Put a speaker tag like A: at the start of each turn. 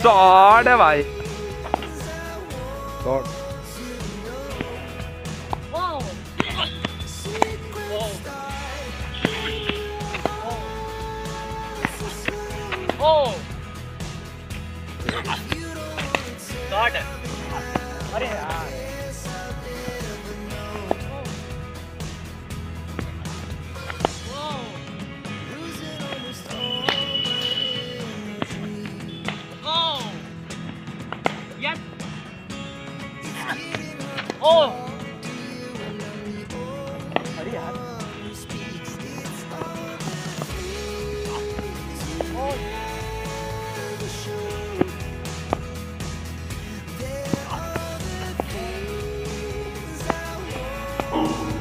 A: Shot है भाई, shot.
B: अरे यार Yes. Oh. अरे यार। Oh.